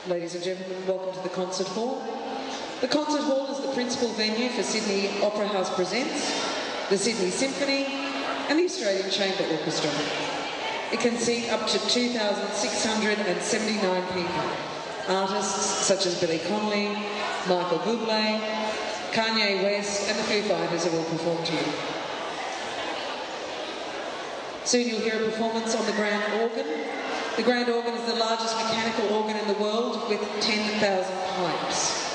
Ladies and gentlemen, welcome to the Concert Hall. The Concert Hall is the principal venue for Sydney Opera House Presents, the Sydney Symphony and the Australian Chamber Orchestra. It can seat up to 2,679 people. Artists such as Billy Connolly, Michael Bublé, Kanye West and the Foo Fighters have all performed here. Soon you'll hear a performance on the grand organ. The grand organ is the largest mechanical organ in the world with 10,000 pipes.